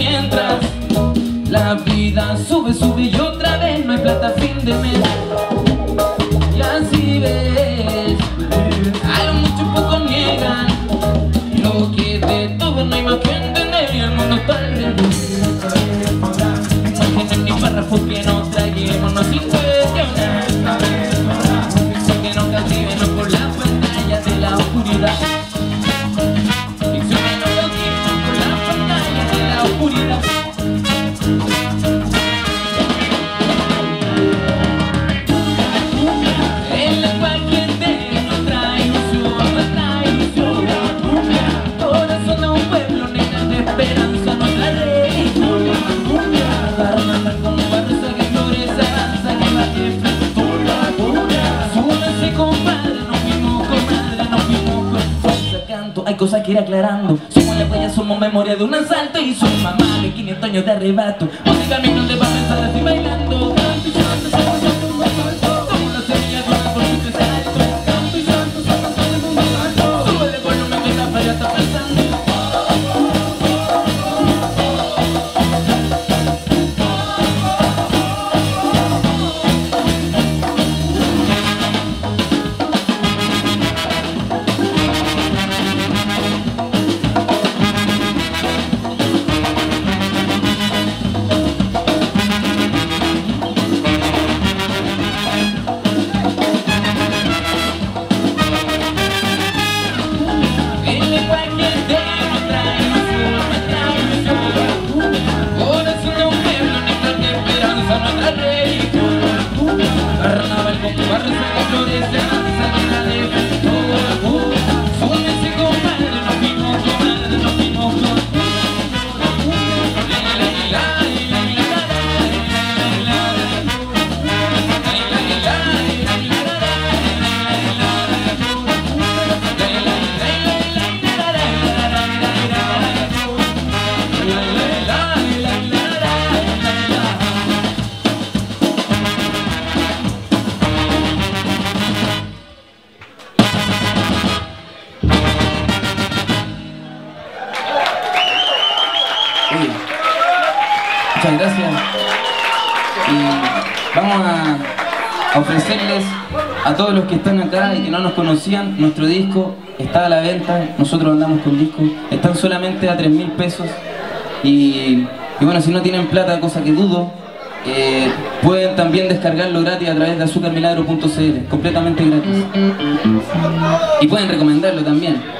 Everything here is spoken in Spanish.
mientras la vida sube, sube y otra vez no hay plata a fin de mes. Y así ves, a lo mucho poco niegan lo que de todo no hay más que entender y el mundo está al revés. Imaginen mis párrafos que nos traguemos sin cuestionar, ficción que nos cautiven por la pantalla de la oscuridad. Ficción que nos cautiven por la pantalla de la oscuridad. El lenguaje entero nos trae ilusión, nos trae ilusión. Corazón de un pueblo, nenas de esperanza, nuestra religión. Para matar como barrosa que florece, avanza, que va de frente. Súbase compadre, nos fuimos comadre, nos fuimos con fuerza, canto. Hay cosas que ir aclarando. Somos la huella, somos memoria de un asalto. Y soy mamá de 500 años de arrebato. Musicalmente va a pensar así bailando. Muchas gracias. Y vamos a ofrecerles a todos los que están acá y que no nos conocían, nuestro disco está a la venta. Nosotros andamos con discos, están solamente a 3.000 pesos. Y bueno, si no tienen plata, cosa que dudo, pueden también descargarlo gratis a través de azúcarmilagro.cl, completamente gratis. Y pueden recomendarlo también.